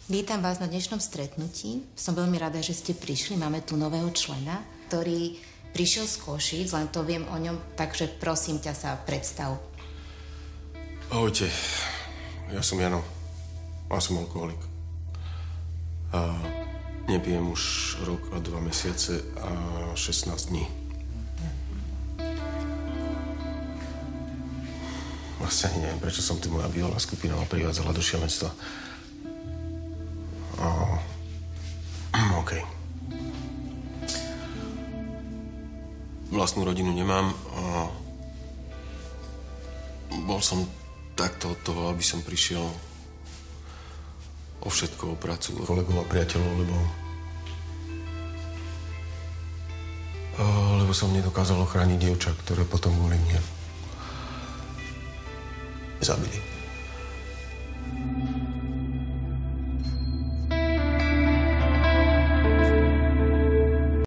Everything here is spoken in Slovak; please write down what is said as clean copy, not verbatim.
Vítam vás na dnešnom stretnutí. Som veľmi rada, že ste prišli. Máme tu nového člena, ktorý prišiel z Košíc, len to viem o ňom, takže prosím ťa sa predstav. Ahojte, ja som Jano a som alkoholik. A nepijem už rok a 2 mesiace a 16 dní. Vlastne ani neviem, prečo som tu moja bývalá skupina ma privádzala do šialenstva. OK. Vlastnú rodinu nemám a bol som takto od toho, aby som prišiel o všetko, o prácu, o kolegov a priateľov, lebo som nedokázal ochrániť dievča, ktoré potom kvôli mne zabili.